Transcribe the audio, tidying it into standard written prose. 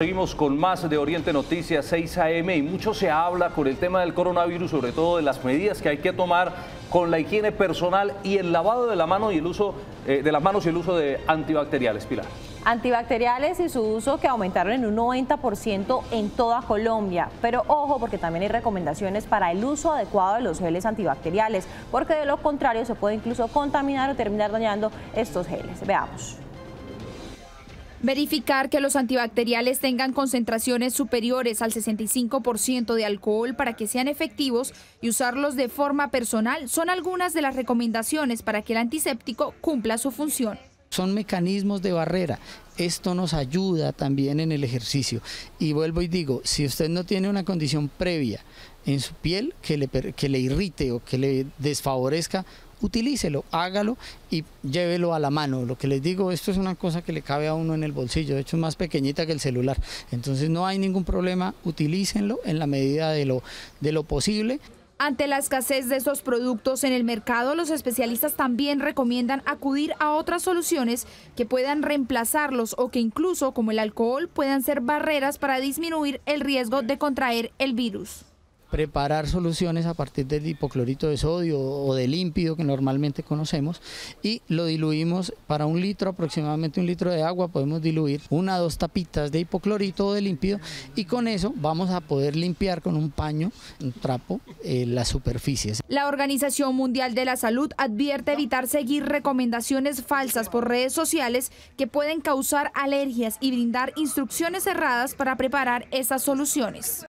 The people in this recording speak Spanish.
Seguimos con más de Oriente Noticias 6 AM y mucho se habla con el tema del coronavirus, sobre todo de las medidas que hay que tomar con la higiene personal y el lavado de la mano y el uso de las manos y el uso de antibacteriales. Pilar. Antibacteriales y su uso que aumentaron en un 90% en toda Colombia. Pero ojo, porque también hay recomendaciones para el uso adecuado de los geles antibacteriales, porque de lo contrario se puede incluso contaminar o terminar dañando estos geles. Veamos. Verificar que los antibacteriales tengan concentraciones superiores al 65% de alcohol para que sean efectivos y usarlos de forma personal son algunas de las recomendaciones para que el antiséptico cumpla su función. Son mecanismos de barrera. Esto nos ayuda también en el ejercicio. Y vuelvo y digo, si usted no tiene una condición previa en su piel que le irrite o que le desfavorezca, utilícelo, hágalo y llévelo a la mano. Lo que les digo, esto es una cosa que le cabe a uno en el bolsillo, de hecho es más pequeñita que el celular. Entonces no hay ningún problema, utilícenlo en la medida de lo posible. Ante la escasez de estos productos en el mercado, los especialistas también recomiendan acudir a otras soluciones que puedan reemplazarlos o que incluso, como el alcohol, puedan ser barreras para disminuir el riesgo de contraer el virus. Preparar soluciones a partir del hipoclorito de sodio o de límpido que normalmente conocemos y lo diluimos para 1 litro, aproximadamente 1 litro de agua, podemos diluir 1 a 2 tapitas de hipoclorito o de límpido y con eso vamos a poder limpiar con un paño, un trapo, las superficies. La Organización Mundial de la Salud advierte evitar seguir recomendaciones falsas por redes sociales que pueden causar alergias y brindar instrucciones erradas para preparar esas soluciones.